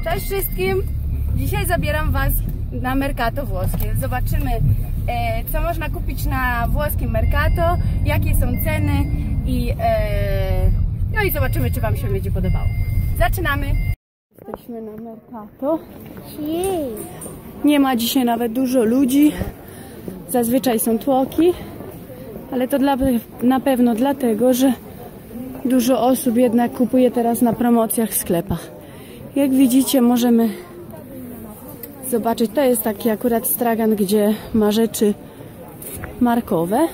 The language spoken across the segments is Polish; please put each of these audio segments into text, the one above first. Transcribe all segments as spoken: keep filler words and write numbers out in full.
Cześć wszystkim! Dzisiaj zabieram Was na Mercato włoskie. Zobaczymy, e, co można kupić na włoskim Mercato, jakie są ceny i e, no i zobaczymy, czy Wam się będzie podobało. Zaczynamy! Jesteśmy na Mercato. Nie ma dzisiaj nawet dużo ludzi. Zazwyczaj są tłoki, ale to dla, na pewno dlatego, że dużo osób jednak kupuje teraz na promocjach w sklepach. Jak widzicie, możemy zobaczyć, to jest taki akurat stragan, gdzie ma rzeczy markowe.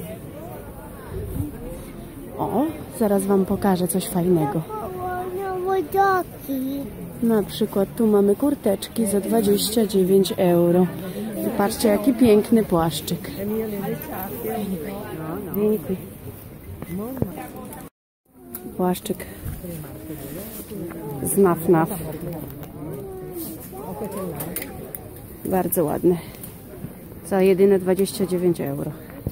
O, zaraz Wam pokażę coś fajnego. Na przykład tu mamy kurteczki za dwadzieścia dziewięć euro. Zobaczcie, jaki piękny płaszczyk. Dziękuję. Płaszczyk z Naf Naf. Bardzo ładny. Za jedyne dwadzieścia dziewięć euro.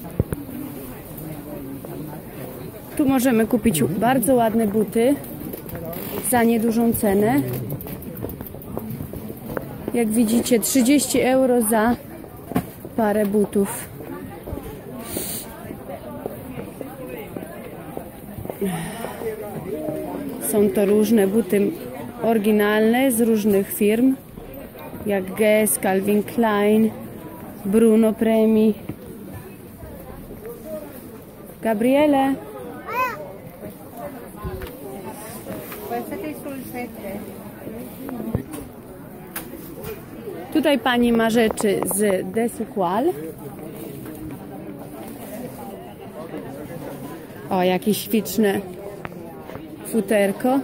Tu możemy kupić bardzo ładne buty za niedużą cenę. Jak widzicie, trzydzieści euro za parę butów. Są to różne buty oryginalne z różnych firm, jak Guess, Calvin Klein, Bruno Premi. Gabriele. Tutaj pani ma rzeczy z Desuqual. O, jakieś śliczne futerko.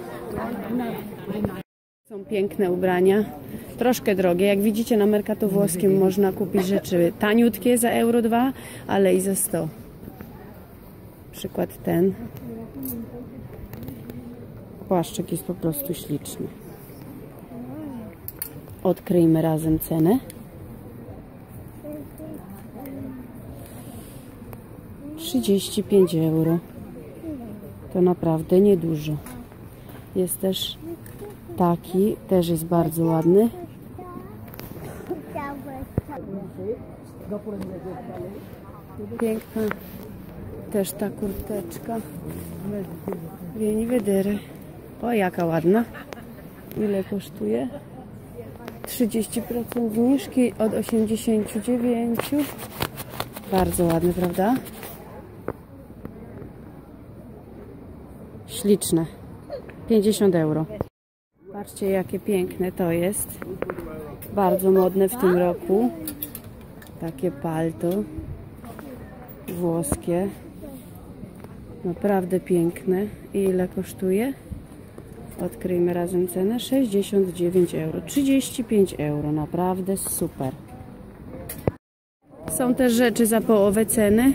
Są piękne ubrania. Troszkę drogie. Jak widzicie, na Mercato włoskim można kupić rzeczy taniutkie za euro dwa, ale i za sto. Przykład ten. Płaszczyk jest po prostu śliczny. Odkryjmy razem cenę. trzydzieści pięć euro. To naprawdę niedużo. Jest też taki, też jest bardzo ładny. Piękna też ta kurteczka. Vieni vedere. O, jaka ładna. Ile kosztuje? trzydzieści procent zniżki od osiemdziesięciu dziewięciu. Bardzo ładny, prawda? Śliczne. pięćdziesiąt euro. Patrzcie, jakie piękne to jest. Bardzo modne w tym roku. Takie palto włoskie. Naprawdę piękne. I ile kosztuje? Odkryjmy razem cenę. sześćdziesiąt dziewięć euro. trzydzieści pięć euro. Naprawdę super. Są też rzeczy za połowę ceny.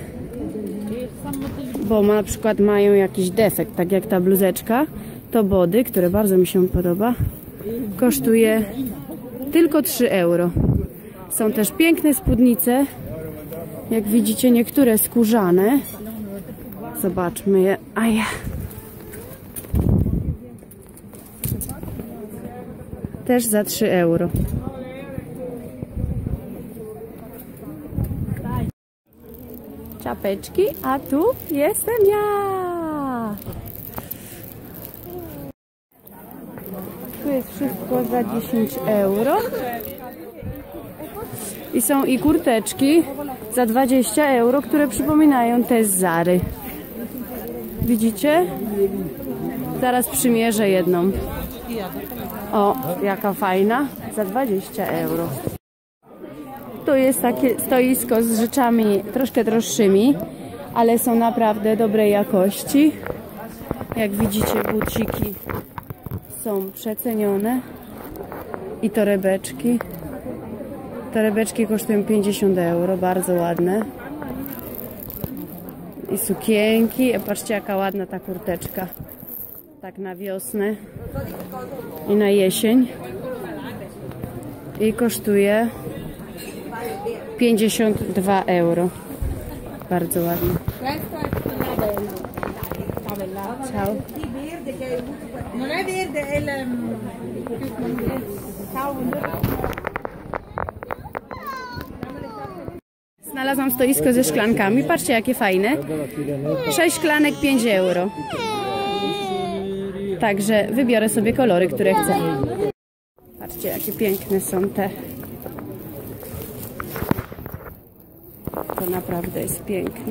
Bo na przykład mają jakiś defekt, tak jak ta bluzeczka. To body, które bardzo mi się podoba, kosztuje tylko trzy euro. Są też piękne spódnice. Jak widzicie, niektóre skórzane. Zobaczmy je. A ja. Też za trzy euro. Czapeczki, a tu jestem ja. Tu jest wszystko za dziesięć euro. I są i kurteczki za dwadzieścia euro, które przypominają te z Zary. Widzicie? Zaraz przymierzę jedną. O, jaka fajna. Za dwadzieścia euro. Tu jest takie stoisko z rzeczami troszkę droższymi, ale są naprawdę dobrej jakości. Jak widzicie, buciki są przecenione. I torebeczki. Torebeczki kosztują pięćdziesiąt euro, bardzo ładne. I sukienki. Patrzcie, jaka ładna ta kurteczka. Tak na wiosnę i na jesień. I kosztuje pięćdziesiąt dwa euro. Bardzo ładnie. Ciao. Non è verde, è il... Znalazłam stoisko ze szklankami. Patrzcie, jakie fajne. sześć szklanek, pięć euro. Także wybiorę sobie kolory, które chcę. Patrzcie, jakie piękne są te. To naprawdę jest piękne.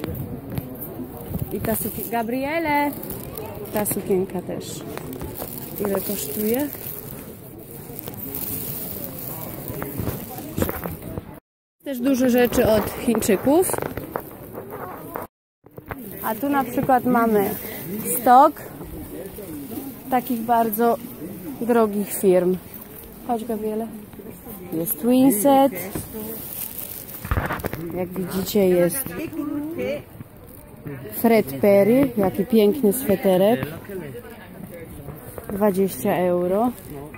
I ta sukienka, Gabriele, ta sukienka też. Ile kosztuje? Też dużo rzeczy od Chińczyków. A tu na przykład mamy stok takich bardzo drogich firm. Chodź, Gabriele. Jest Twinset. Jak widzicie, jest Fred Perry. Jaki piękny sweterek. dwadzieścia euro.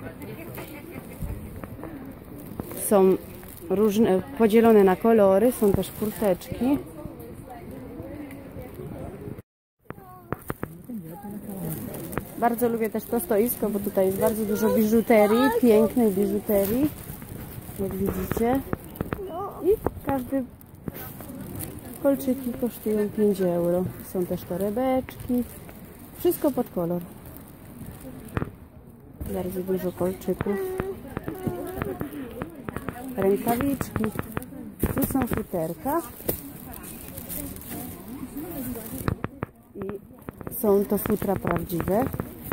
Są różne, podzielone na kolory. Są też kurteczki. Bardzo lubię też to stoisko, bo tutaj jest bardzo dużo biżuterii, pięknej biżuterii, jak widzicie. I każdy kolczyki kosztują pięć euro. Są też torebeczki. Wszystko pod kolor. Bardzo dużo kolczyków. Rękawiczki. Tu są futerka. I są to futra prawdziwe.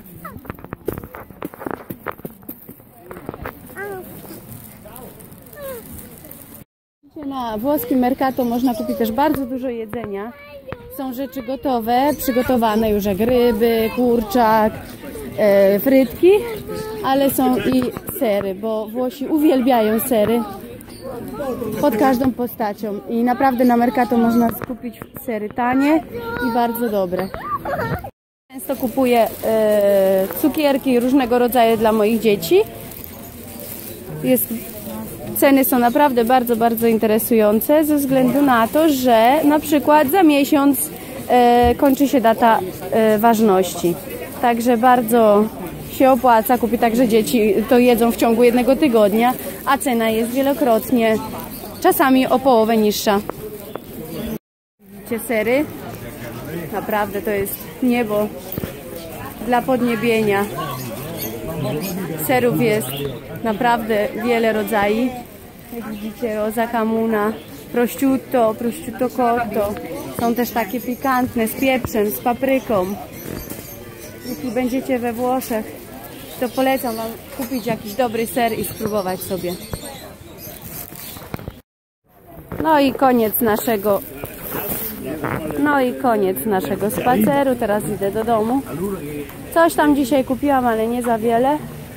Na włoskim Mercato można kupić też bardzo dużo jedzenia. Są rzeczy gotowe, przygotowane już jak ryby, kurczak, e, frytki, ale są i sery, bo Włosi uwielbiają sery pod każdą postacią. I naprawdę na Mercato można skupić sery tanie i bardzo dobre. Często kupuję e, cukierki różnego rodzaju dla moich dzieci. Jest Ceny są naprawdę bardzo, bardzo interesujące ze względu na to, że na przykład za miesiąc e, kończy się data e, ważności. Także bardzo się opłaca kupić, także dzieci to jedzą w ciągu jednego tygodnia, a cena jest wielokrotnie, czasami o połowę niższa. Widzicie sery? Naprawdę to jest niebo dla podniebienia. Serów jest naprawdę wiele rodzajów. Jak widzicie, rosa camuna, prosciutto, prosciutto cotto. Są też takie pikantne z pieprzem, z papryką. Jeśli będziecie we Włoszech, to polecam wam kupić jakiś dobry ser i spróbować sobie. No i koniec naszego No i koniec naszego spaceru. Teraz idę do domu. Coś tam dzisiaj kupiłam, ale nie za wiele.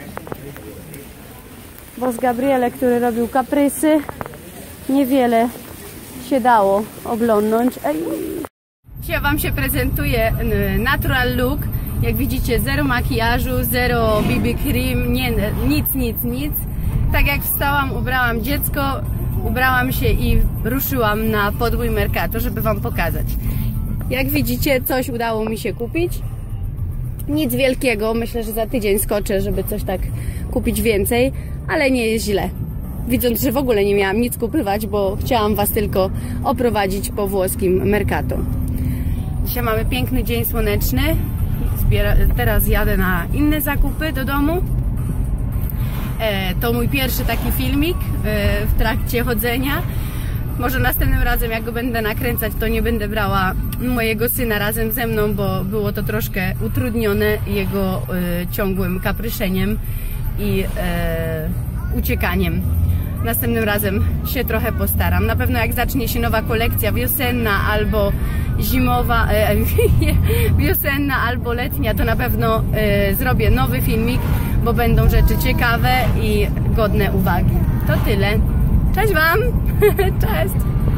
Bo z Gabriele, który robił kaprysy, niewiele się dało oglądnąć. Ej. Dzisiaj wam się prezentuje natural look. Jak widzicie, zero makijażu, zero B B cream, nie, nic, nic, nic. Tak jak wstałam, ubrałam dziecko, ubrałam się i ruszyłam na podwój Mercato, żeby wam pokazać. Jak widzicie, coś udało mi się kupić. Nic wielkiego, myślę, że za tydzień skoczę, żeby coś tak kupić więcej, ale nie jest źle. Widząc, że w ogóle nie miałam nic kupywać, bo chciałam was tylko oprowadzić po włoskim Mercato. Dzisiaj mamy piękny dzień słoneczny. Zbiera, teraz jadę na inne zakupy do domu. E, to mój pierwszy taki filmik e, w trakcie chodzenia. Może następnym razem, jak go będę nakręcać, to nie będę brała mojego syna razem ze mną, bo było to troszkę utrudnione jego y, ciągłym kapryszeniem i y, uciekaniem. Następnym razem się trochę postaram. Na pewno jak zacznie się nowa kolekcja wiosenna albo zimowa, y, wiosenna albo letnia, to na pewno y, zrobię nowy filmik, bo będą rzeczy ciekawe i godne uwagi. To tyle. Cześć wam! Cześć!